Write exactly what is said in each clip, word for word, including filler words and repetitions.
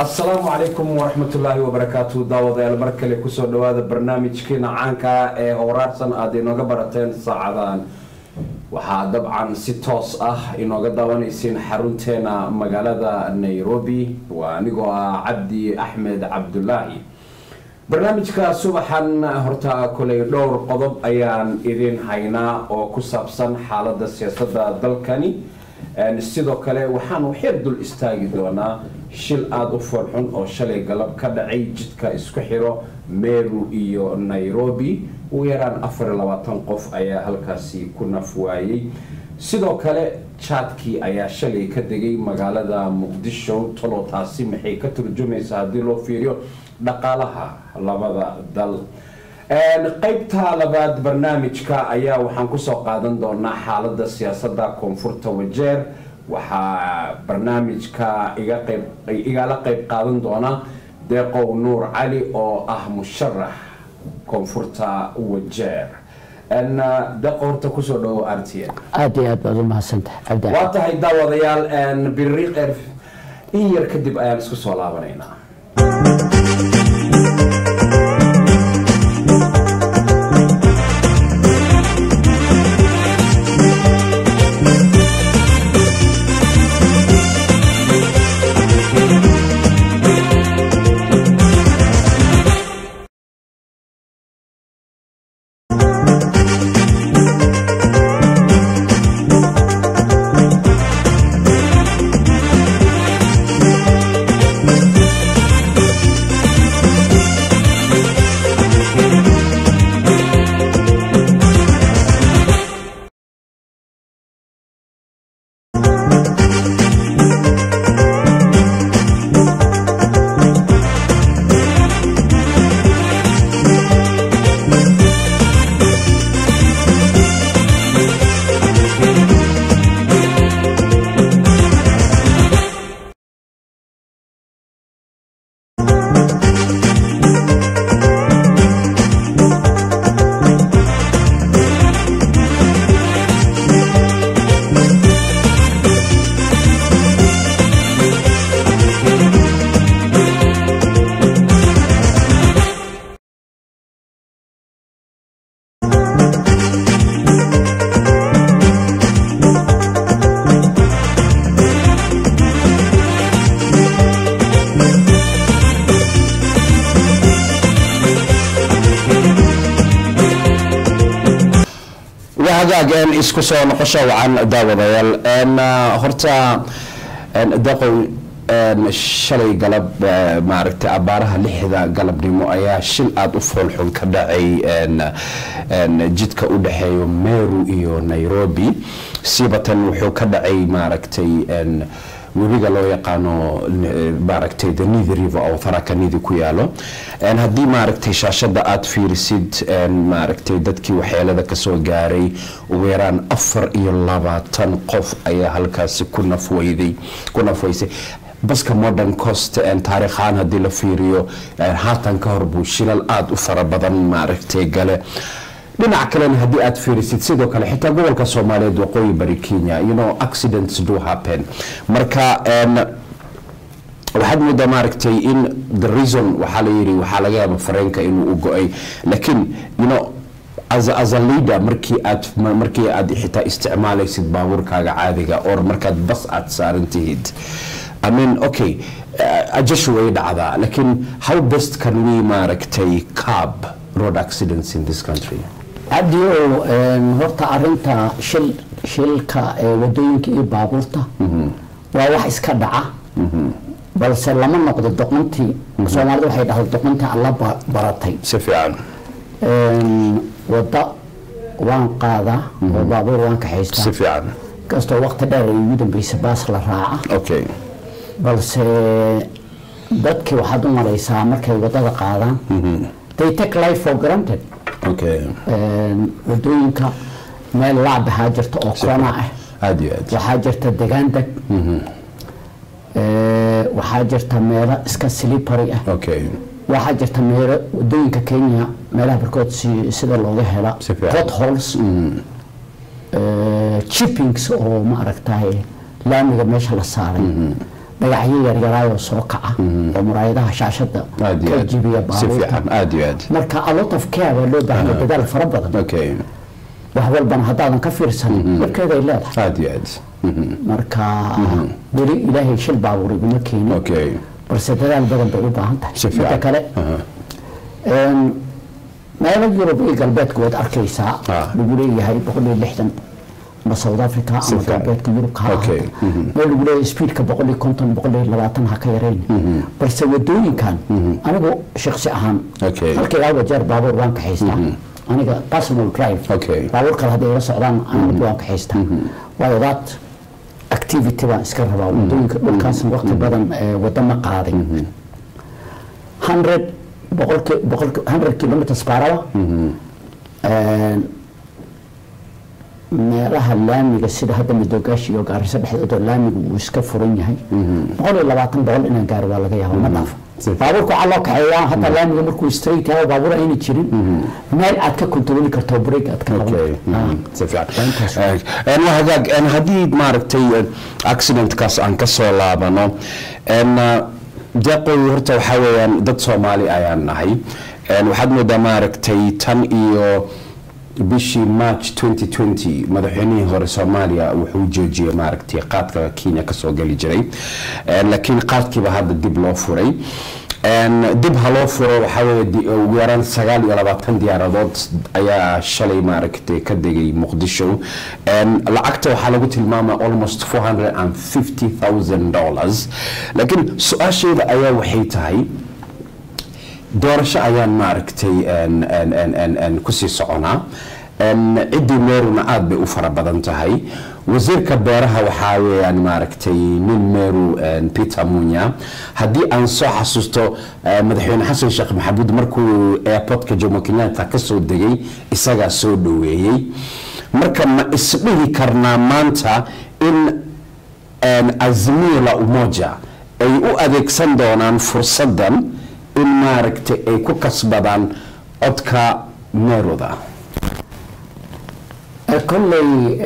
السلام عليكم ورحمة الله وبركاته. داود المركلي كسر دواد برنامج كنا عنك هورارسن أدينا قبرتين صعدان وحا طبعا ستوس أه إنه قدوان يسين حرونتنا مقالة نيروبي ونقوى عبدي أحمد عبد الله. برنامجك صباحا هرتا كل دور قضب أيان إذن هينا وكسبسن حالة السياسة دلكني sidoo kale waxaan u xir dul istaagi doonaa shil aad u farxun oo shalay galab ka dhacay jidka isku xiro Meru iyo Nairobi oo yaraan afar iyo labaatan qof ayaa halkaasi ku nafwaayay sidoo kale chatkii ayaa shalay ka degay magaalada Muqdisho tolotaasi maxay ka turjumaysaa hadii loo fiiriyo dhaqaalaha labada dal qaybta labaad barnaamijka ayaa waxaan ku soo qaadan doonaa xaaladda siyaasadda koonfurta Wajeer waxa barnaamijka iga qayb igala qayb qaadan doona Deeqo Nuur Cali oo ah musharax koonfurta Wajeer ان دقورته كسو دو ارتيا ادي اد بدو ما سنت عبد waa tahay daawadayaal ان biriiq erf in yar kadib ayaan isku soo laabaneynaa again isku soo noqosho wacan daawadayaal een horta een daqo een shalay galab maaragtay abaaraha lixda galabnimo ayaa shil aad u foolxun ka dhacay een een jidka u dhaxeeyo Meru iyo Nairobi sibatan wuxuu ka dhacay maaragtay een webiga loo yaqaano maaragtay the Nithi River oo faraka Nithi ku yaalo een hadii maaragtay shaashada aad fiirisid een maaragtay dadkii waxyeelada ka soo gaaray ugu yaraan afar iyo labaatan qof ayaa halkaasi ku nafwayday ku nafwaysay baska modern coast and taariikhan hadii la fiiriyo haatan ka hor buu shilal aad u fara badan maaragtay gale dhinaca kale hadii aad fiirisid sidoo kale xitaa gobolka Soomaaliyeed waqooyi bari Kenya you know accidents do happen marka een waxaad moodaa maaragtay in the reason waxa la yiri waxa laga yaabaa fareenka inuu u go'ay laakiin you know as a, as a leader markii aad markii aad xitaa isticmaalaysid baabuurkaaga caadiga oo markaad bas aad saarantihid I mean okay uh, ajashu way dhacdaa laakiin how best can we maaragtay curb road accidents in this country عبدي horta arinta shil shilka wadooyinka iyo baabuurta waa wax iska dhaca balse lama noqdo doqontii Soomaalidu waxay dhahay doqonta alla baratay si fiican een wada waan qaada oo baabuur waan ka haystaa si fiican kasto waqti dheer ugu dambeysay baas la raaca okay balse dadkii waxaad u maraysaa markay wadada qaadaan they take life for granted okay een wadooyinka meel laab ha jirto oo koona ah aad iyo aad waxa jirta deegaan dag ee waxa jirta meel iska slippery ah okay waxa jirta meel wadooyinka Kenya meelaha barkood sida looga hela potholes ee chippings oo ma aragtay laamiga meesha la saaray dhagaxyo yaryaraayo soo kaca oo muraayadaha shaashada ka jibiya baabuurta marka a lot of care baa loo baahan yahay dadaal fara badan wax walbana haddaadan ka fiirsan markeeday leedahay aad iyo aad marka weli ilaahay shil baabuur iguma keenin balse dadaal badan bay u baahan tahay midda kale meelo yurub iyo galbeedka waad arkaysaa lagu leeyahay boqol iyo lixdan ma South Africa ama galbeedka yurub ka meel lagu leeyahay speedka boqol iyo konton boqol iyo labaatan ha ka yareyn balse wadooyinkan anigu shakhsi ahaan halkay laba jeer baabuur waan ka haystaa aniga personal drive baabuur kale hadday la socdaan anigu waan ka haystaa waayo that activity baan iska rabaa wadooyinka dhulkaas waqti badan wada ma qaaday hundred boqolki boqolki hundred kilometers per hour meelaha laamiga sida hadda Midogaashi iyo Gaarisa dhexdooda laamigu uu iska furan yahay boqol iyo labaatan boqol inaan gaaro waa laga yaabaa ma dhaafo baabuurku alla kaxeeyaa hadda laamiga markuu straight yahay baabuur ayna jirin meel aad ka kontroli karto break aad ka qaban si fiican een hagaag een hadii maaragtay accident kaas aan ka soo laabano een deeqoy horta waxa weeyaan dad Soomaali ayaan nahay een waxaad moodaa maaragtay tan iyo bishii March twenty twenty madaxweynihii hore Soomaaliya wuxuu joojiyay maaragtay qaadka Kenya ka soo gali jiray een laakiin qaadkiiba hadda dib loo furay een dib haloo furo waxa weeye ugu yaraan sagaal iyo labaatan diyaaradood ayaa shalay maaragtay ka degay Muqdisho een lacagta waxa lagu tilmaamaa almost four hundred fifty thousand dollars laakiin su'aasheeda ayaa waxay tahay doorasho ayaan maaragtay een een een een ku sii soconaa een cidii meeruna aad bay u fara badan tahay wasiirka beeraha waxa weeyaan maaragtay nin meeru een Peter Munya hadii aan soo xasuusto madaxweyne Xasan Sheekh Maxamuud markuu airportka Jomo Kenyatta ka soo degay isaga soo dhaweeyay marka ma isdhihi karnaa maanta in een Azimio la Umoja ay u adeegsan doonaan fursadan in maaragtay ay ku kasbadaan codka meeruda kolley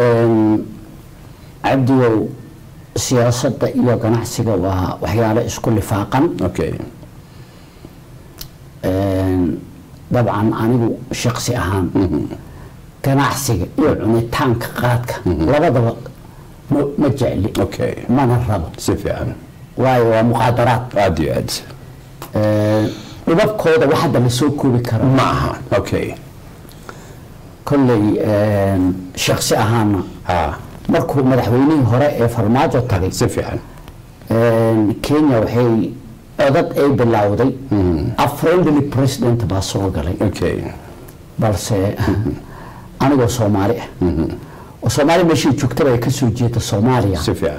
cabdiyow siyaasadda iyo ganacsiga waa waxyaalo isku lifaaqan dabcan anigu shakhsi ahaan ganacsiga iyo cunitaanka qaadka labadaba ma jecli mana rabo si fiican waayo waa muqaadaraad aad iyo aad dhibabkooda wax hadda la soo koobi karo ma aha okay kolley shakhsi ahaana markuu madaxweynihii hore ee farmaajo tagay si fiican Kenya waxay odad ay bilowday a friendly president baa soo galay okay balse anigoo Soomaali ah oo Soomaali meeshii joogtay ay ka soo jeeda Soomaaliya si fiican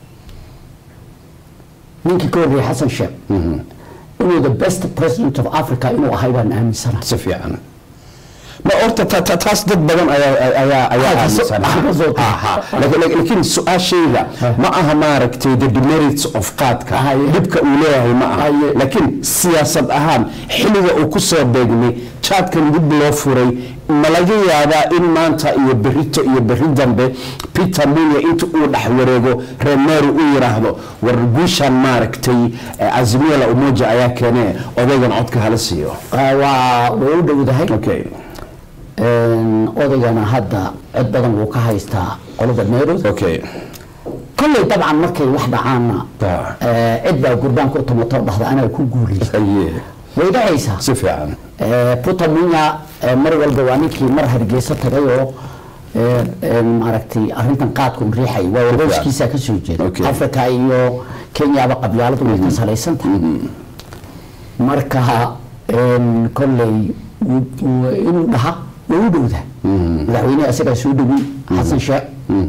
ninkii ka horreeyay Xasan Sheekh inuu the best president of Africa inuu ahay baan aaminsanahay si fiican ما أرتا تاس ضد بدن أيا أيا أيا لكن لكن سؤال شيء لا معها ماركتي the demerits of قادك يبقى أولاه معها لكن سياسة أهم حلوة وكسر بيني شات كان ضد لوفري ملاجي هذا إن ما أنت يبريتو يبريدن به بيتر مونيا أنتو أول حوارجو رمارو ويرهضو ورجوشان ماركتي عزمية لأموجة أيا كناه وذاك عدك هالسيو وولد وده هيك أوكي odagana hadda cid badan uu ka haystaa qolada Nairobi okay kulli طبعا markay wax dhacaana ee cid baa gurbaan ku tumato dhaxda ana ku guuleystay way dhacaysa si fiican ee Peter Munya mar walba waa ninkii mar hargeysa tagay oo ee maaragtay arrintan qaadku riixay waa warkiisa ka soo jeeday Afrika iyo Kenya ba qabyaaladu way ka salaysan tahay marka ee kulli inuu dhaha ودوده مدحوينه اسغا سو دغي حسن شيخ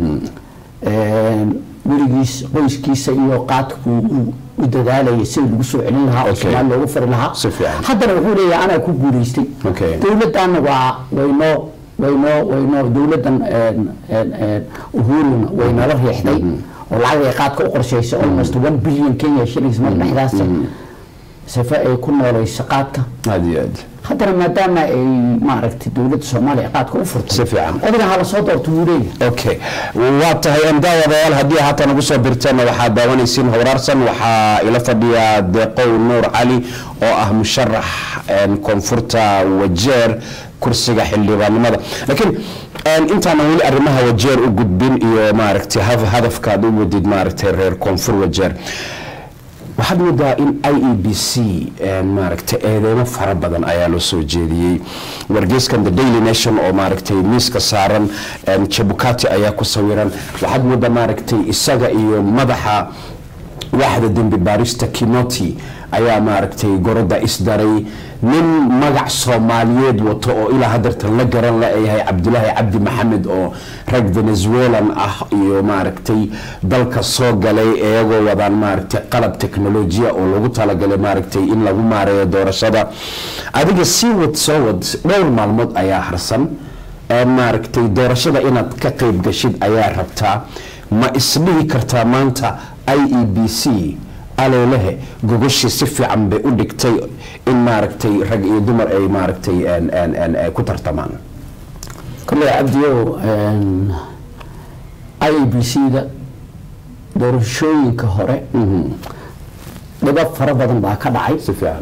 وريغيس qoyskiisa iyo qaadku u dadaalay si lagu soo celin lahaa oo Soomaaliya loogu fari lahaa haddana wuxuu leeyahay ana ku guuleystay dawladdan waa wayno wayno wayno dawladdan uhuruna wayno la riixday oo lacag qaadka u qorshaysay almost one billion Kenya shillings mar dhexdaas safa ay ku noolayso qaadka hadiyad haddana maadaama ay maaragtay dowladda soomaaliya qaadka u furtay si fiican odagan hala soo doorto wuu leeyahay okay waa tahay daawadayaal haddii haatan ugu soo birteen waxaad daawanaysiin howraarsan waxaa ila fadhiya deeqow nuur cali oo ah musharax koonfurta wajeer kursiga xildhibaannimada laakiin intaana weli arrimaha wajeer u gudbin iyo maaragtay hadafkaad u wadid maaragtay reer koonfur wajeer waxaad moodaa in i e b c maaragtay eedeymo fara badan ayaa loo soo jeediyey wargeyskan the daily nation oo maaragtay miiska saaran jabukati ayaa ku sawiran waxaad moodaa maaragtay isaga iyo madaxa waaxda dembi baarista kinoti ayaa maaragtay goroda isdaray nin magac soomaaliyeed wato oo ilaa hadartan la garan la yahay cabdulaahi cabdi maxamed oo rag venezuelan ah iyo maaragtay dalka soo galay iyagoo wadaan maaragtay qalab teknolojiya oo lagu talagalay maaragtay in lagu maareeyo doorashada adiga sii wad soo wad dhowr maalmood ayaa harsan maaragtay doorashada inaad ka qayb gashid ayaa rabtaa ma isdhihi kartaa maanta i e b c aleelehe gogoshii si fiican bay u dhigtay in maaragtay rag iyo dumar ay maaragtay ku tartamaan kolley cabdiyow i e b c da doorashooyinka hore dhibab fara badan baa ka dhacay si fiican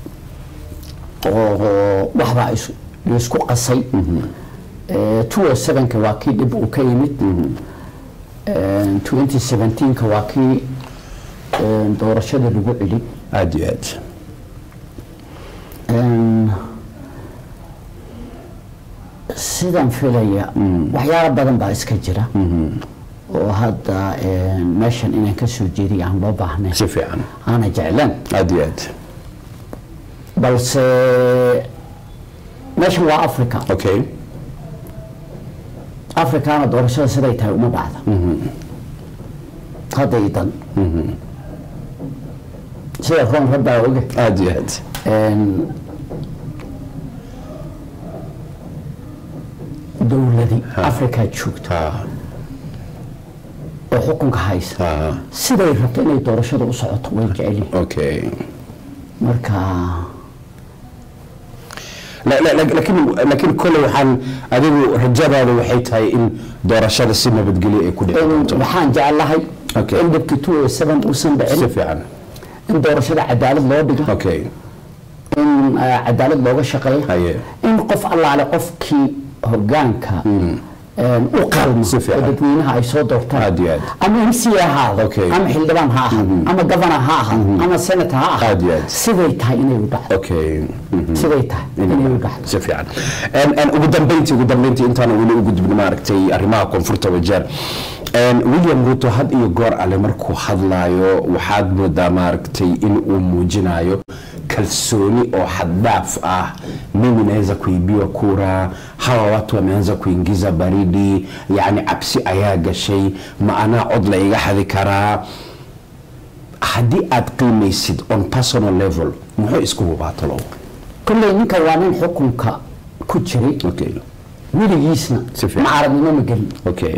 oo waxbaa isku qasay two o sevenka waa kii dhib uu ka yimid twenty seventeenka waa kii doorashada lagu celi aad iyo aad sidaan filaya waxyaalo badan baa iska jira oo hadda meeshan inaan ka soo jeediy aan loo baahnayn si fiican aana jeclaan aad iyo aad balse meeshan waa africa okay africana doorashada siday tahay uma dhacda hadda idan sida roon rabaa oge aad iyo aad dowladii africa joogto oo xukunka haysa siday rabto inay doorashada u socoto way jeceliin okay marka laakiin laakiin kole waxaan adigu rajadaada waxay tahay in doorashada si nabadgelyo ay ku dhici doonto waxaan jeclahay in dhibkii two o seven uusan dhicin si fiican in doorashada cadaalad loo dhigo okay in cadaalad looga shaqeeyo in qof allaale qofkii hogaanka u qalmo dadweynaha ay soo doortaan ama m c a ha ahaado ama xildhibaan ha ahaado ama governor ha ahaado ama senator ha ahaado siday tahay inay u dhacdo siday tahay inay u dhacdo si fiican ugu dambeyntii ugu dambeyntii intaan weli u gudbin maaragtay arrimaha koonfurta wajeer william ruto had iyo goor ale markuu hadlaayo waxaad moodaa maaragtay in uu muujinayo kalsooni oo xaddaaf ah mimi naweza kuibiwa kura hawa watu wameanza kuingiza baridi yani cabsi ayaa gashay ma anaa cod la iga xadi karaa haddii aad qiimaysid on personal level muxuu isku hubaatalo kolley ninka waa nin xukunka ku jiray okay weligiisna macaradnimo ma gelin okay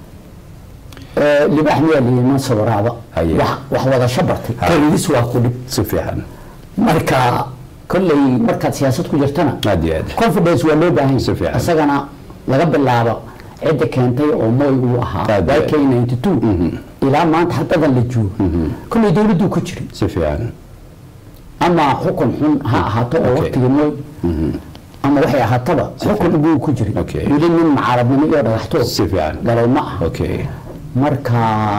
libaax miyaa liiman sawiraaba wax wadasho bartay keligiis waa ku dhib si fiican marka kolley markaad siyaasad ku jirtana aad iyo aad confidence waa loo baahan yahay isagana laga bilaabo cidda keentay oo mooy uu ahaa y k ninety two ilaa maanta haddadan la joogo kolley dowladdu ku jiray si fiican ama xukun xun ha ahaato oo waqtiga mooy ama waxay ahaataba xukun buu ku jiray weli nin macaradnimo iyo dhagaxtood si fiican galow ma aha okay marka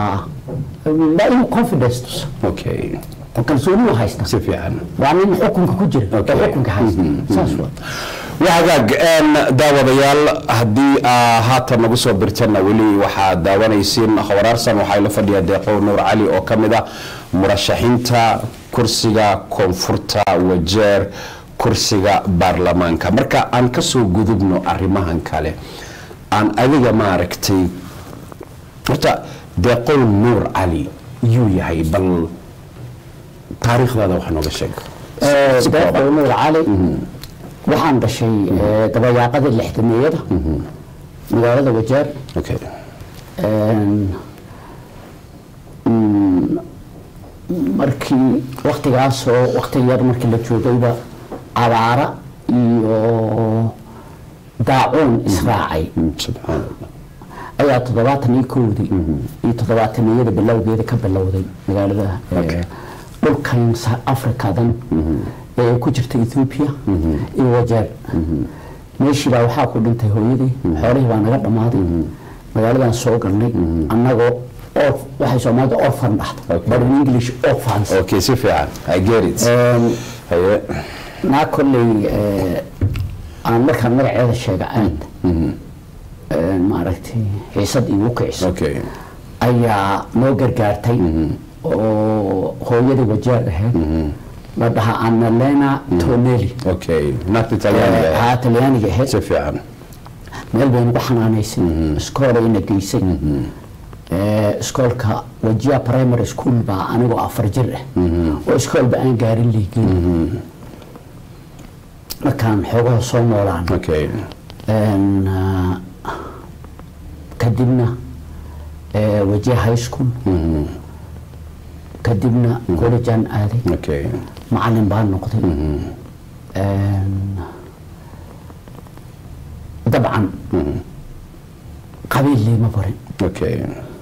la inuu confidence tuso okay kalsooni u haysta si fiican waa nin xukunka ku jira oo xukunka haysta saas waa wahagaag daawadayaal haddii haatan nagu soo birtana weli waxaad daawanaysiin khawaraarsan waxaa la fadhiya deeqow nuur cali oo ka mid ah murashaxiinta kursiga koonfurta wajeer kursiga baarlamaanka marka aan ka soo gudubno arrimahan kale aan adiga maaragtay horta deeqow nuur cali yuu yahay bal taariikhdaada wax nooga sheeg deeqow nuur cali waxaan dhashay dabayaaqadii lixdameeyada magaalada wajeer okay markii waqtigaasoo waqti yar markii la joogayba abaara iyo daacuun israacay subxaan allah ayaa toddobaatan iyo kowdii iyo toddobaataniyada bilowgeeda ka bilowday magaalada dhulkan afrikadan ee ku jirta ethiopia iyo wajeer meeshii baa waxaa ku dhintay hooyadii xoolihii baa naga dhammaaday magaaladan soo galnay annagoo waxay soomaalida orphan dhahda but in english orphans okay si fiican I get it haye naa kolley aan markaan magaceeda sheega aad maaragtay xiisad igu kicisa okay ayaa noo gargaartay oo hooyadii wajeer ahayd la dhahaa Annalena Tonelli okay naagta talyaaniga haa talyaaniga ahayd si fiican meel bay nagu xanaanaysay iskool ayna geysay iskoolka Wajia Primary School baa anigoo afar jir ah oo iskoolba aan gaarin liigin markaan xoogaha soo noolaan okay kadibna Wajia High School kadibna college aan aaday okay macallin baan noqday dabcan qabiil lima barin okay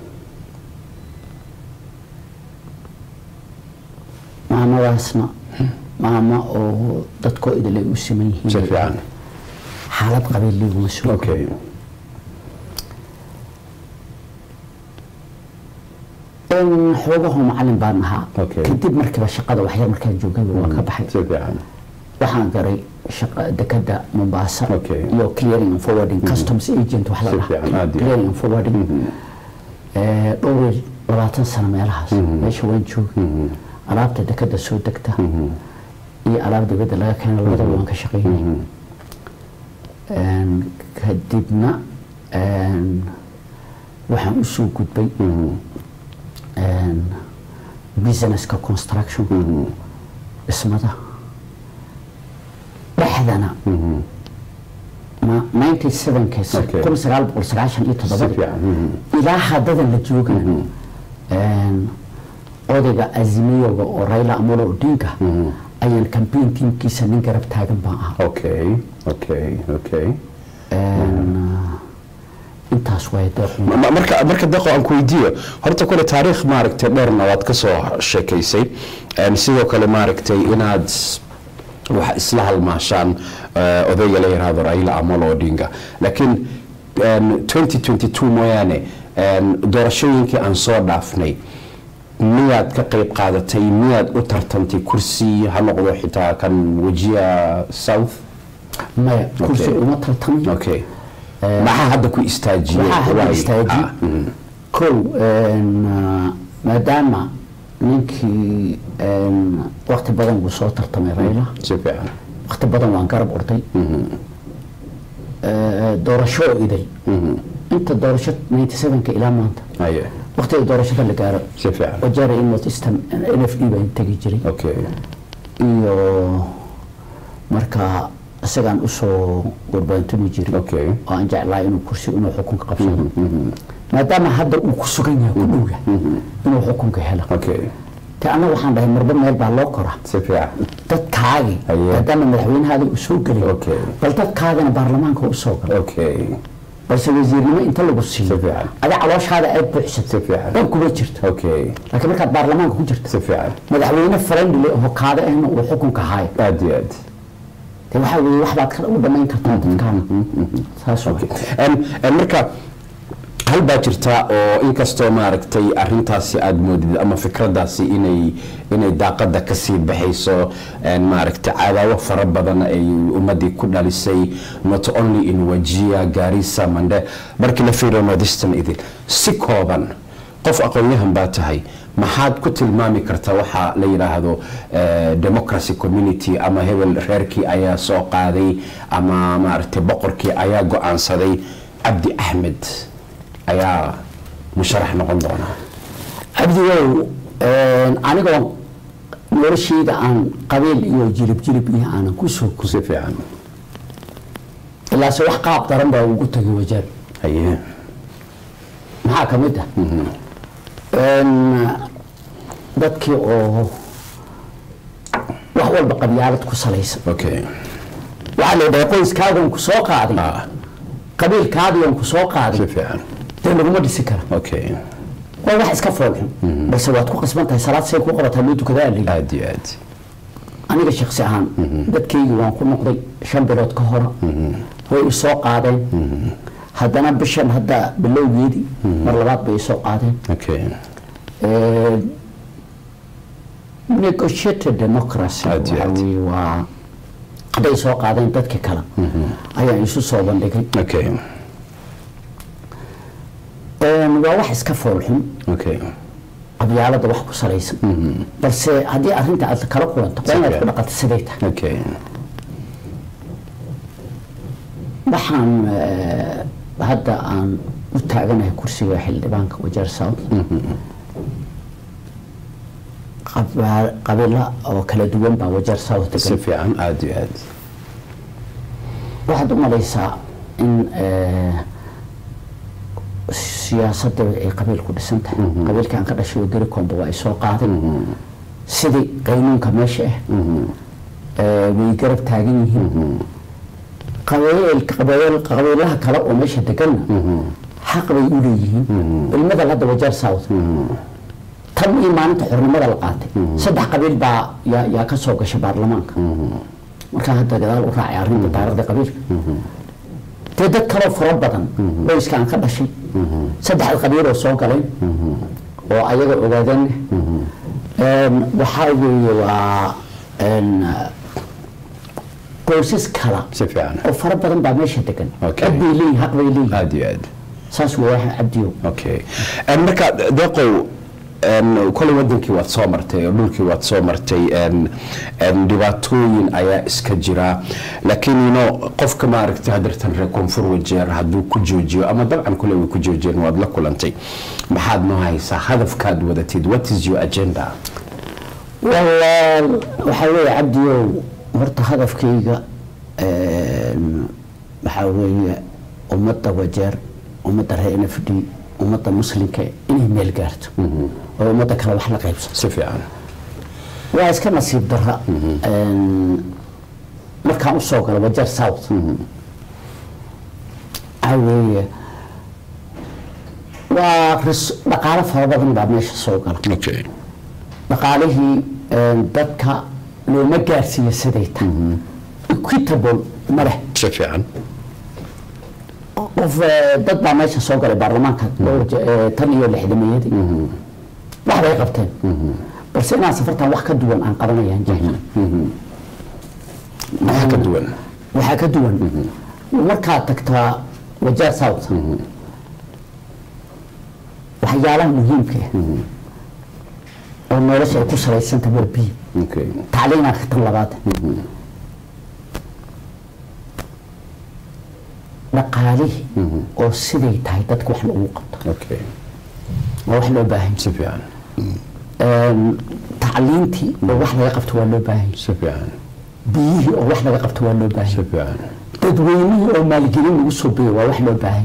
maamadaasna maama oo dadkoo idilay u siman yihiin si fiican xaalad qabiil liguma soo okay in xoogaho macallin baan ahaa Okay. kadib markiiba shaqada waxyar markaan joogay waa ka baxay si fiican waxaan garay shaqa dekada Mombasa Okay. iyo clearing and forwarding customs agent wax la Si dhahaa fiican, aad iyo clearing and forwarding ee dhowr iyo labaatan sano meelahaas meesha waan joogay alaabta dekada soo degta iyo alaab dibadda laga keeno labadaba waan ka shaqeynay een kadibna een waxaan u soo gudbay een businesska construction dhismada dhexdana ma ninety-seven kees Okay. kun sagaal boqol sagaashan iyo si toddoba fiican ilaa haddadan la joogana een odayga azimiyoga oo Raila Amolo Odinga ayaan campaign teamkiisa nin garab taagan baan ahaa okay okay okay een intaas way deeqo Ma- marka marka daqo aan ku weydiiyo horta kale taariikh maaragtay dheerna waad ka soo sheekaysay een sidoo kale maaragtay inaad wax isla halmaashaan eh, odayga la yiraahdo Raila Amolo Odinga laakiin een twenty twenty-two mooyaane een doorashooyinkii aan soo dhaafnay miyaad ka qayb qaadatay miyaad u tartantay kursi ha noqdo xitaa kan Wajia South maya kursi uma tartamay okay maxaa hadda ku istaajiyay waxaa hadda Waay. istaajiyay Ah, mhm. kow een maadaama ninkii een waqti badan uu soo tartamay Raila si fiican waqti badan waan garab orday ee doorasho iday inta doorasho ninety-seven ka ilaa maanta aye waqtiga doorashada la gaaro si fiican wajaara in North Eastern N F D baan tagi jiray okay iyo marka isagaan usoo warbaantumi jiray okay oo aan jeclaa inuu kursi inuu xukunka qabsado maadaama hadda uu ku sugan yahay ku dhow yahay inuu xukunka helo okay te annaga waxaan dhahay marba meel baa loo koraa si fiican dadkaagi Aye. maadaama madaxweynahaada uu soo gelay Okay. bal dadkaagana baarlamaanka u soo gala okay balse wasiirnimo inta lagu siiyo Si fiican. ada calooshaada aad buuxsatay Si fiican. dhan kuma jirto okay laakiin markaad baarlamaanka ku jirto si fiican madaxweyne friendly oo kaada ahna uu xukunka haayo aad iyo aad te waxaa weeye wax baad ka u dhamayn kartaa dadkaana saas okay en en marka hal baa jirta oo inkastoo maaragtay arrintaasi aad moodid ama fikradaasi inay inay daaqada ka sii baxayso en maaragtay cadaawo fara badan ay ummadii ku dhalisay not only in Wajia Garissa Mande markii la fiiriyo Northeastern idin si kooban qof aqoon-yahan baa tahay maxaad ku tilmaami kartaa waxa la yiraahdo eh, democracy community ama hebel reerkii ayaa soo qaaday ama maaragtay boqorkii ayaa go'aansaday Abdi Ahmed ayaa musharax noqon doona cabdigow anigoo noloshayda aan qabiil iyo jilib jilib iyo aanan ku soo ku si fiican ilaase wax qaab daran baa ugu tagay wajaar haye maxaa ka mid ah een dadkii oo wax walba qabyaalad ku salaysan okay waxaa la yidhaha qoyskaagan ku soo qaaday qabiilkaadigan ku soo qaaday si fiican dee laguma dhisi kara okay waa wax iska foolxun balse waad ku qasban tahay salaad say ku qabataa loo tukadaa la yidhi aad iyo aad aniga shakhsi ahaan dadkaygii waan ku noqday shan bilood ka hor way i soo qaadeen haddana bishan hadda bilowgeedii mar labaad bay i soo qaadeen okay negotiated democracy waa hadday soo qaadeen dadka kale ayaan isu soo bandhigay okay waa wax iska foolxun okay qabyaalada wax ku salaysan balse haddii arrinta aad kala kulanto waa inaad ku dhaqanto siday tahay okay waxaan hadda aan u taaganahay kursiga xildhibaanka Wajeer South qabiilo oo kala duwan baa Wajeer South degan si fiican aad iyo aad waxaad u malaysaa in siyaasadda ay qabiil ku dhisan tahay qabiilkan ka dhashay gari kombo waa soo qaaday sidii qaynuunka meesha ah way garab taagan yihiin qabiil qabiil qabiilaha kale oo meesha degan xaq bay u leeyihiin ilmada hadda Wajeer South tan iyo maalinta xornimada la qaatay saddex qabiil baa yaa ka soo gashay baarlamaanka marka hadda gadaal u raacay arrinta taariikhda qabiilka dad kale fara badan qoyskan ka dhashay saddex qabiil oo soo galay oo ayaga ogaadeen een waxa weeye waa een qoysas kala si fiican oo fara badan baa meesha degan abdiilay haq bay leeyihiin aad iyo aad saas waa abdiyo okay en marka deeqow en kulli wadankii waad soo martay oo dhulkii waad soo martay en en dhibaatooyin ayaa iska jira laakiin ino qofka ma aragtay hadartan reer koonfur Wajeer hadduu ku joojiyo ama dabcan kulli way ku joojiyeen waad la kulantay maxaad noo haysaa hadafkaad wadatid what is your agenda والله waxa weeye abdiyo horta hadafkayga een waxa weeye ummadda Wajeer ummadda reer N F D ummadda muslimka inay meel gaarto oo ummadda kale wax la qaybsato si fiican waa iska nasiib darra een markaan u soo galay Wajeer South awee waa dhaqaale fara badan baa meesha soo gala okay dhaqaalihii dadka looma gaarsiiyo siday tahay equitable ma leh si fiican qof dad baa meesha soo galay baarlamaanka tan iyo lixdameeyadii wax bay qabteen balse inaan safartan wax ka duwan aan qabanayaan jahna waxa ka duwan waxa ka duwan markaad tagtaa Wajeer South waxyaalaha muhiimka ah oo nolosha ay ku salaysan tahay biyo okay tacliinta ka tan labaad dhaqaalihi oo siday tahay dadku wax lagu qabto okay wax loo baahan si fiican een tacliintii oo wax laga qabto waa loo baahan si fiican biyihii oo wax laga qabto waa loo baahan si fiican dadweynihii oo maalgelin lagu soo biyo waa wax loo baahan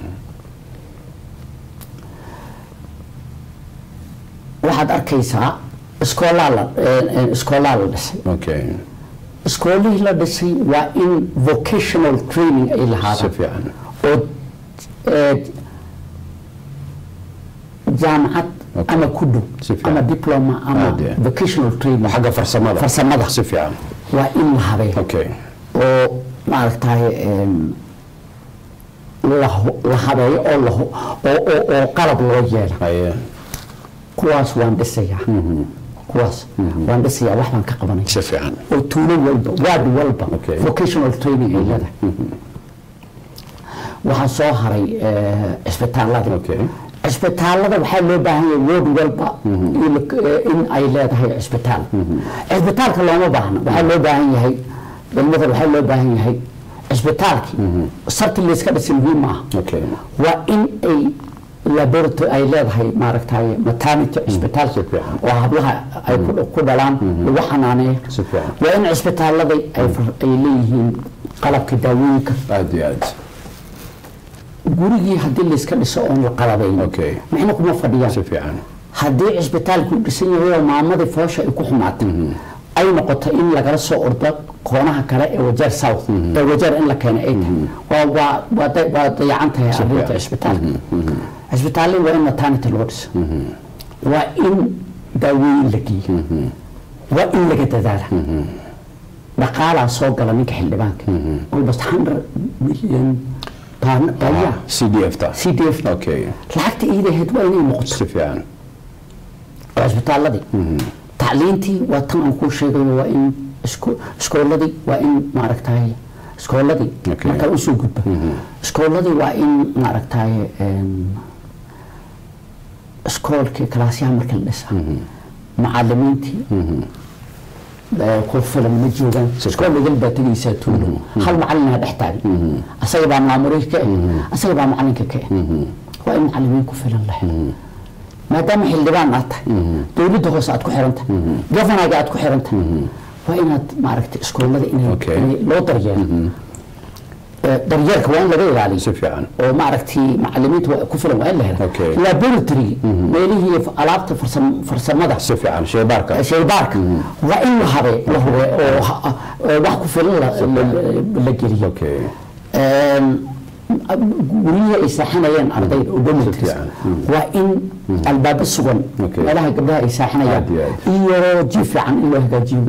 waxaad arkaysaa iskoolaal iskoolaal dhisay okay iskoolihii la dhisay waa in vocational training ay lahaadaan si fiican oo jaamacad ama ku dhow ama diploma ama vocational training xagga farsamada farsamada si fiican waa in la habeeyo okay oo maaragtay la habeeyo oo la oo qalab loo yeelo kuwaas waan dhisayaa kuwaas waan dhisayaa wax baan ka qabanay si fiican oo tuulo walba waad walba vocational training ay leedahay waxaa soo haray isbitaalada okay isbitaalada waxaa loo baahan yahay ward walba in ay leedahay isbitaal isbitaalka looma baahna waxaa loo baahan yahay dalmada waxaa loo baahan yahay isbitaalki sarti la iska dhisin muhiim ah okay waa in ay laboratory ay leedahay maaragtay maternity isbitaal oo hablaha ay ku dhalaan lagu xanaaneeyo waa in isbitaalada ay leeyihiin qalabka daawooyinka aad iyo aad gurigii haddii la iska dhiso oon la qalabayn okay maxna kuma fadhiyaan si fiican haddii isbitaalku dhisan yahay oo maamadii foosha ay ku xumaatay ay noqoto in lagala soo ordo koonaha kale ee wajeer south ee wajeer in la keeno ay tahay waa waa waa dayacan tahay arrinta isbitaalka isbitaalka waa in maternity loo dhiso waa in daaweyn la geeyo waa in laga dadaala dhaqaalaa soo gala ninka xildhibaanka almost hundred million baya C D F ta C D F okay lacagta iidaheed waa inay noqoto si fiican isbitaaladii tacliintii waa tan aan kuu sheegayo waa in iskooladii waa in maaragtaye iskooladii markaa usoo gudba iskooladii waa in maaragtaye iskoolkii kalaasyaha marka la dhisa macalimiintii ku filan ma joogaan iskool lagal baa tegaysaa tuulo hal macalina dhex taagan asaga baa maamurihi ka eh asaga baa macalinka ka eh waa in macalimiin ku filan la helo maadaama xildhibaan aad tahay dowladda hoose aad ku xiran tahay governaga aad ku xiran tahay waa inaad maaragtay iskoolada inay loo daryeelo daryeelka waa in laga ilaaliyo si fiican oo maaragtay macalimiinta ku filan waa in la helo laboratory meelihii alaabta farsamada si fiican shaybaarka shaybaarka waa in la habe la hube oo wax ku filan la geliyo guryaha ay saaxinayaan ardayda oo dhammaantiis waa in albaabo sugan meelaha gabdhaha ay saaxinayaan iyo ji fiican in loo hagaajiyo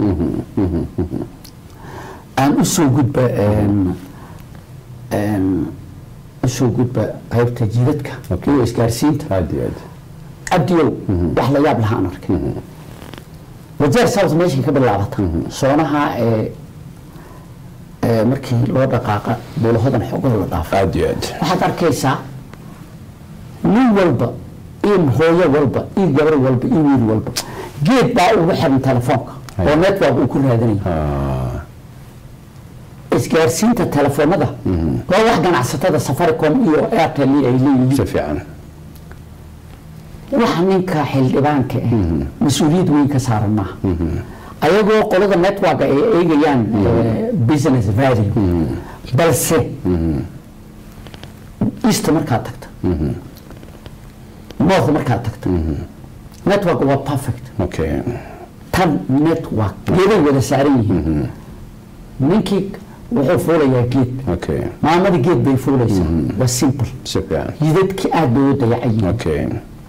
aan u soo gudba usoo gudba qaybta jiidadka iyo isgaarsiinta cabdiyow wax la yaab lahaan arkay wajeer south meeshay ka bilaabata soonaha ee markii loo dhaqaaqa buulahodan xoogada la dhaafo aad iyo aad waxaad arkaysaa nin walba iyo hooyo walba iyo gabar walba iyo wiil walba geed baa ugu xiran telefoonka oo network uu ku raadinayo isgaarsiinta telefoonada waa wax ganacsatada Safaricom iyo Airtel ay leeyihiin si fiican waxa ninka xildhibaanka ah mas'uuliyad weyn ka saaran maaha ayagoo qolada network ay eegayaan business value balse east markaa tagta north markaa tagta network waa perfect okay tan network geeday wada saaran yihiin ninkii wuxuu fuulayaa geed okay maamada geed bay fuulaysaa waa simple si fiican jidadkii aad bay u dayacayiin okay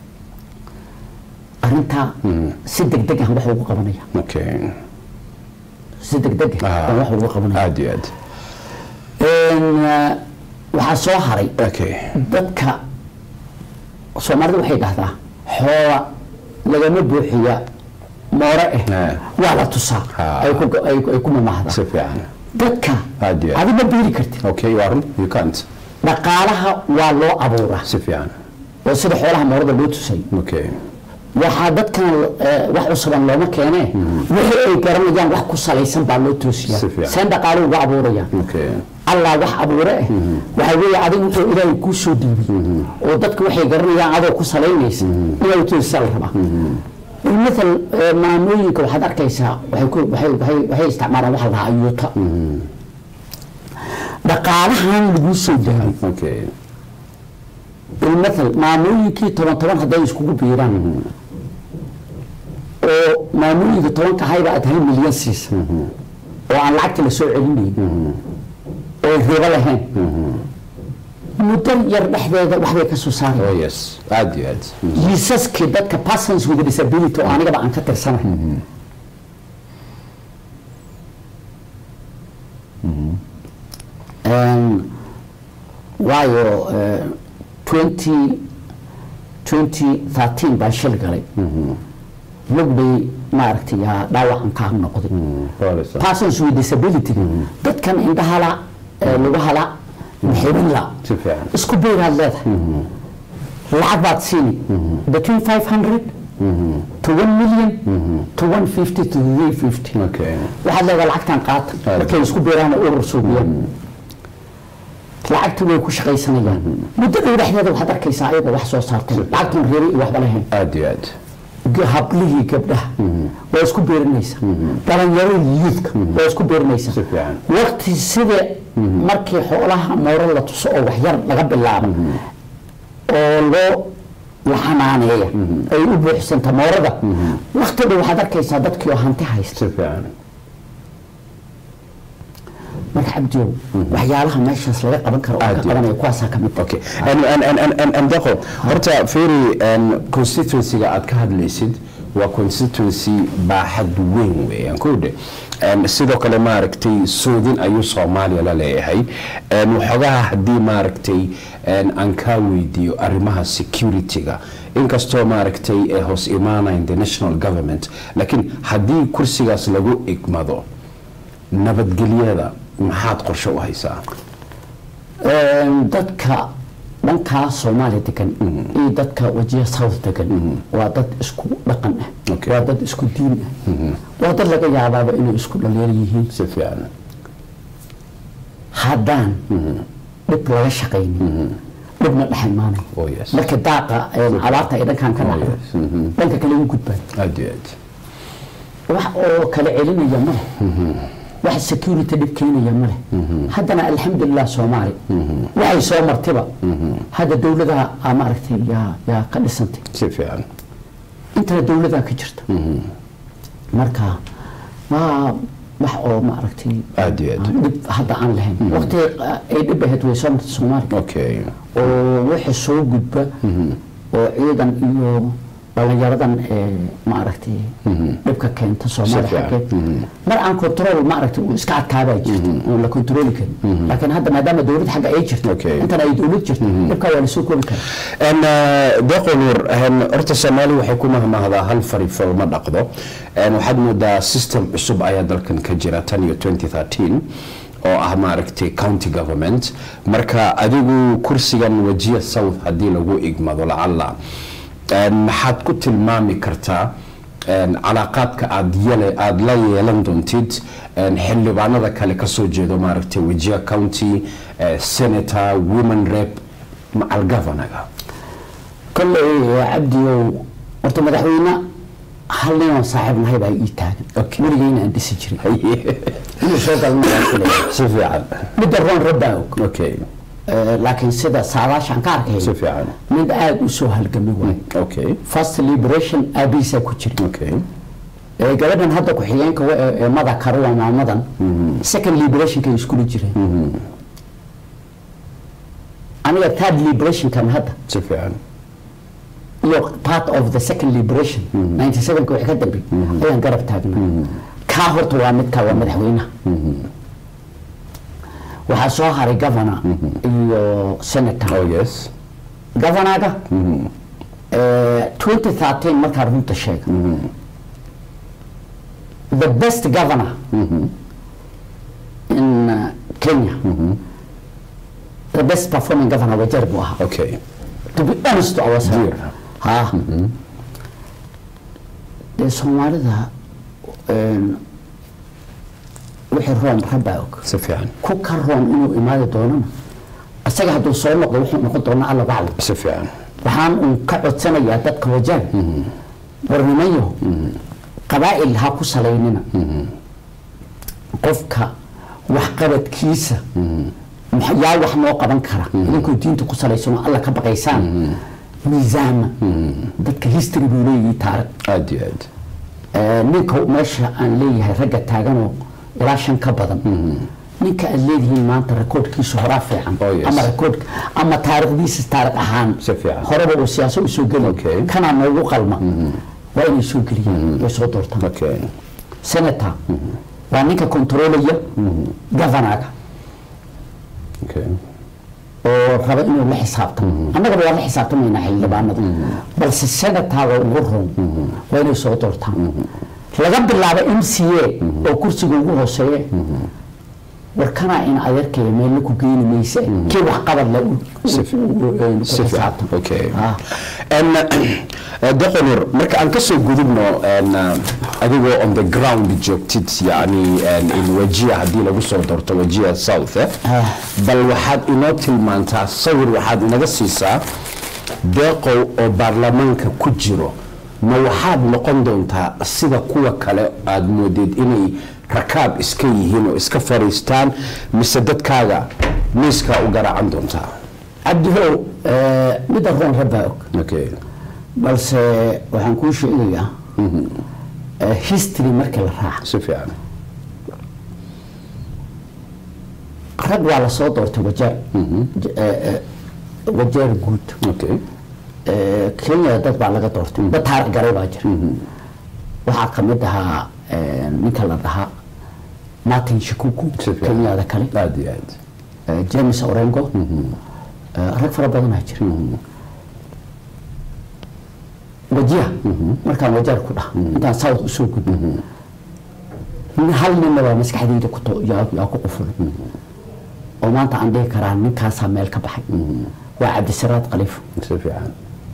arinta si degdeg ah wax ugu qabanaya okay si degdeg ah wax ugu qabanaya aad iyo aad een waxa soo haray okay dadka Soomaalidu waxay dhahdaa xoola lagama buuxiya moore ah waa la tusaa ay ku ay ku mamahda si fiican dadka aad iyo adiga biiri kartid okay you are you can't dhaqaalaha waa loo abuuraa si fiican oo sida xoolaha moorada loo tusay okay waxa dadkan wax cusuban looma keenay wixii ay garanayaan wax ku salaysan baa loo toosiyaa san dhaqaalo uga abuuraya okay Allah wax abuure waxa weeye adigu wuxuu ilaahay ku soo dhiibay oo dadku waxay garanayaan adoo ku salaynaysa inay toosal raba مثل maamooyinka waxaad arkaysaa waxay ku waxay waxay isticmaalaan waxa la ayuuta dhaqaalahan lagu soo daayo okay المثل maamooyinkii toban toban haday iskugu biiraan oo maamooyinka toban ka hayba aad hal milyan siis oo aan lacagta la soo celinay oo riba lahayn muddo yar dhexdeeda wax bay ka soo saareen oh yes aad iyo aad yisaskii dadka persons with disability oo aniga baan ka tirsanahay um waayo twenty thirteen baan shil galay lug bay maaragtay dhaawacan ka noqday persons with disability dadkan indhahala lugahala محيرنا اسكو بير هذا لعبات سيني between five hundred to one million to one fifty to three fifty okay واحد لقى لعبتان قاط لكن اسكو بير انا اور سوبيا لعبت way ku shaqaysanayaan muddo dhexdeeda waxa arkaysaa ayada wax soo saartay lacagtan reeri wax balahayn aad iyo aad gablihii gabdhaha way isku beerinaysa dhalinyarada youthka way isku beerinaysa waqti sida markii xoolaha mooro la tuso oo wax yar laga bilaabo oo loo la xanaaneeya ay u buuxsanta moorada waqtiga waxaad arkaysaa dadkii oo hanti haysta marka cabdiyow waxyaalaha meeshaas laga qaban karo oo ka qabanaya kuwaasaa ka mid okay and and and and and daqo horta fiiri constituency-ga aad ka hadlaysid waa constituency baaxad weyn weeyaan kuudhe sidoo kale maaragtay suudin ayuu soomaaliya la leeyahay waxoogaha haddii maaragtay aan kaa weydiiyo arrimaha security-ga inkastoo maaragtay ay hoos imaanayn the national government laakiin haddii kursigaas lagu igmado nabadgelyada maxaad qorshe u haysaa dadka dhankaa soomaaliya degan iyo dadka wajiha south degan waa dad isku dhaqan ah waa dad isku diin ah waa dad laga yaabaaba inay isku dhalinyar yihiin si fiican haddaan dhib laga shaqaynin dhibna dhex imaanay marka daaqa abaarta ay dhankan ka dhacdo dhanka kale u gudbaan aad iyo aad wax oo kala celinaya male wax security dhib keenaya male haddana alxamdulilah soomaali waxay soo martiba hadda dowladaha maaragtay yaa yaa ka dhisantay si fiican intana dowladaha ka jirta marka waa wax oo maaragtay aad iyo aad dhib hadda aan lahayn waqti ay dhib ahayd way soo martay soomaali okay oo wixii soo gudba oo ciidan iyo dhalinyaradan maaragtay dhibka keenta soomaaliya xaggeed mar aan control maaragtay uu iska adkaabaa jirta oo la controli karin laakiin hadda maadaama dowlad xagga ay jirto intana ay dowlad jirto dhibka waa lasoo koobi karaa deeqo nuur horta soomaali waxay ku mahmahdaa hal farifol ma dhaqdo waxaad moodaa system cusub ayaa dalkan ka jira tan iyo twenty thirteen oo ah maaragtay county government marka adigu kursigan wajiya south haddii lagu igmado lacalla maxaad ku tilmaami kartaa calaaqaadka aad yele aad la yeelan doontid xildhibaanada kale ka soo jeedo maaragtay wajiha county senator women rep macal governaga kolley cabdiyow horta madaxweyne hal nin oo saaxiib nahay baa ii taagan weligeyna aan dhisi jiray inuu soo galnaa si fiican midda roon rabbaa og okay laakiin sida saadaashaan ka arkay si fiican mid aad u soo halgamay waay okay first liberation aabisa ku jira okay ee gabadhan hadda ku xigeenka ee mada karuwa maamadan second liberation ka isku jireen aniga third liberation kan hadda si fiican iyo part of the second liberation ninety-seven ka wixii ka dambi ayaan garab taagnaa ka horta waa mid ka waa madaxweynaha waxaa soo haray governor iyo senator oh yes governaga twenty thirteen markaa runta sheega the best governor in uh, Kenya the best performing governor wajar buu ahaa okay to be honest I was here ha de Soomaalida wixii roon rabaa og si fiican ku ka roon inuu imaado doonana asaga hadduu soo noqdo wuxuu noqon doonaa alla baclo si fiican waxaan uu ka codsanayaa dadka wajaag warnimayo qabaa'il ha ku salaynina qofka waxqabadkiisa yaa wax noo qaban kara idinkoo diinta ku salaysan oo alla ka baqaysaan miisaama dadka history buu leeyahay taariikh aad iyo aad ninka meesha aan leeyahay ragga taaganoo ilaa shan ka badan ninka aad leedihiin maanta rekoodkiisu horaa fiican ama rekood ama taariikhdiisa taariikh ahaan horeba uu siyaasad u soo geli kanaa noogu qalma waa inay soo geliyaan way soo doortaan senator waa ninka controlaya governaga oo raba inuu la xisaabtamo annagaba waa la xisaabtamaynaa xildhibaanada balse senatorga ugu roon waa inay soo doortaan laga bilaabo M C A oo kursiga ugu hooseeya warkana in adeerkay meel ku geeyay maysa kii wax qabad la si fiican okay and daqonur marka aan ka soo gudubno adigoo on the ground joogtid yani in wajiha hadii lagu soo doorto wajiha south bal waxaad inoo tilmaantaa sawir waxaad inaga siisaa deeqow oo baarlamaanka ku jiro ma waxaad noqon doontaa sida kuwa kale aad moodeed inay rakaab iska yihiin oo iska fariistaan mise dadkaaga miiska u garaacan doontaa cabdihow midda roon rabaa og okay balse waxaan kuu sheegayaa history markii la raaco si fiican rag waa la soo doortay wajeer wajeer guud okay Kenya dad baa laga doortay dad taariikh garay baa jira waxaa kamid ahaa ninka la dhahaa Martin Shikuku Kenya da kale aad iyo aad James Orengo rag fara badan ayaa jira wajiha markaan wajeer ku dhaha intaan south usoo gudbo hal ninna waa maskaxdayda ku yaa ku quful oo maanta aan dhihi karaa ninkaasaa meel ka baxay waa Cabdisaraad Khaliif si fiican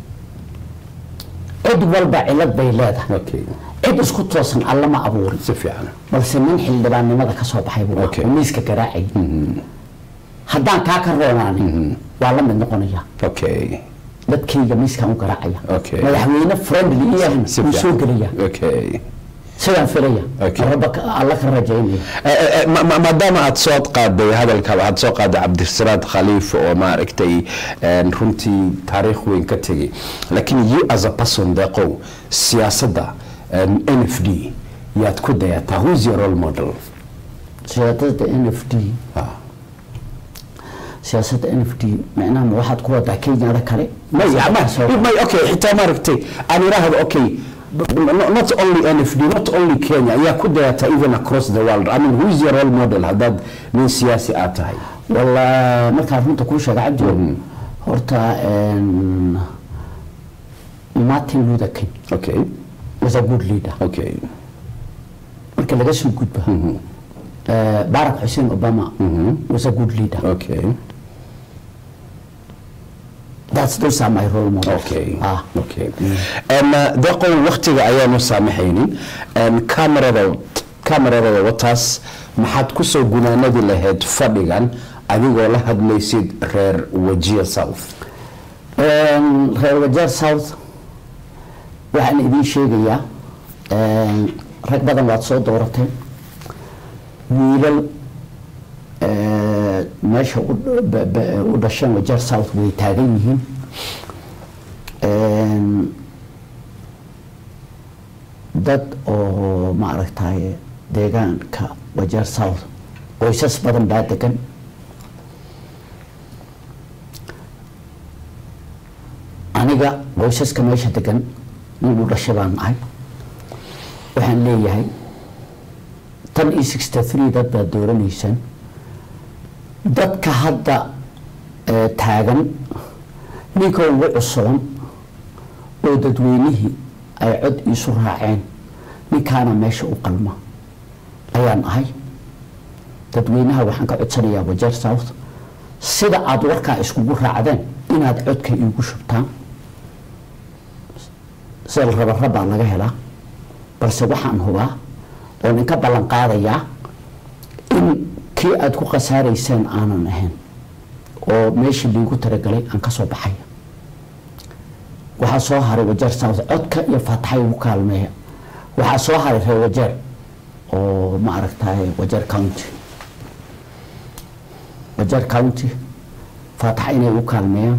cid walba cilad bay leedahay okay cid isku toosan alla ma abuurin si fiican balse nin xildhibaannimada ka soo baxay buu Okay. miiska garaacay haddaan kaa ka roonaani waa la mid noqonaya okay dadkayga miiskaan u garaacaya Okay. madaxweyne friendly iyahna si wuu soo gelaya okay sidaan filaya Okay. rabba alla ka rajaynaya maadaama aad soo qaaday hadalka aad soo qaaday Cabdisaraad Khaliif oo ma aragtay runtii taariikh weyn ka tagay laakiin you as a person deqow siyaasadda N F D yaad ku dayataa who is your role model siyaasadda N F D siyaasadda N F D macnaha waxaad ku wadaa Kenya kale may may okay xitaa ma aragtay aan iraahdo okay not only N F D not only Kenya yaa ku dayata even across the world I mean who is your role model haddaad nin siyaasi aad tahay والله markaan runta ku sheegay cabdi horta Martin Luther King okay was a good leader okay marka laga soo gudba Barack Hussein Obama was a good leader okay that's those are my role models okay ah okay and deqo waqtiga ayaanu saamaxaynin and camerada camerada wataas maxaad ku soo gunaanadi lahayd fadhigan adigoo la hadlaysid reer Wajir South reer Wajir South waxaan idin sheegayaa rag badan waad soo dooratay wiilal meesha u dhashan Wajir South way taagan yihiin dad oo ma aragtay deegaanka Wajir South qoysas badan baa degan aniga qoysaska meesha degan nin u dhashay baan ahay waxaan leeyahay tan iyo sixty-three dad baad dooranaysan dadka hadda taagan ninka ugu cusuban oo dadweynihii ay cod isu raaceen ninkaana meesha u qalma ayaan ahay dadweynaha waxaan ka codsanayaa Wajir South sida aad warkaa iskugu raacdeen inaad codka iigu shubtaan sida raba raba laga helaa balse waxaan hubaa oo ninka ballan qaadayaa in kii aad ku qasaaraysaan aanan ahayn oo meeshii liigu talagalay aan ka soo baxay waxaa soo haray Wajir South codka iyo faataxay ugu kaalmeeya waxaa soo haray reer Wajir oo ma aragtay Wajir County Wajir County faataxa inay ugu kaalmeeyaan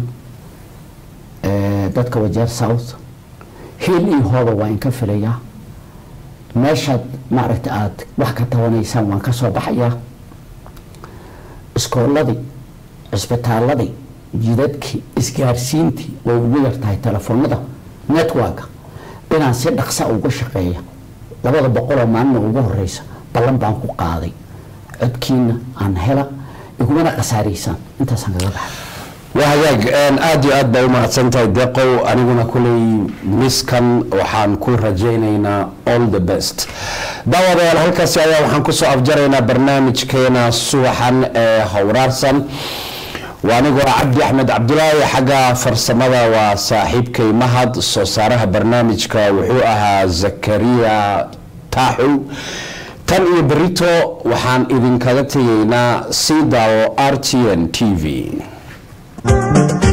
dadka Wajir South hiil iyo hooba waa in ka filayaa meeshaad ma aragtay aad wax ka tabanaysaan waan ka soo baxayaa iskooladii cisbitaaladii jidadkii isgaarsiintii way ugu yartahay telefoonada network inaan si dhaqsa uga shaqeeya labada boqol oo maalin ugu horeysa ballan baan ku qaaday codkiina aan hela igumana qasaaraysan intaasaan kaga baxay وهاجاج أن أدي أدى وما سنتي دقو أنا كلي مسكن وحن كل رجينا all the best دعوة على هالكسي أيام وحن كسو أفجرنا برنامج كينا سوحن هورارسن وأنا جو عبد أحمد عبد الله حاجة فرسمة وصاحب كي مهد صارها برنامج كوحوها زكريا تاحو تاني بريتو وحن إذن كذتينا سيدا و آر تي إن تي في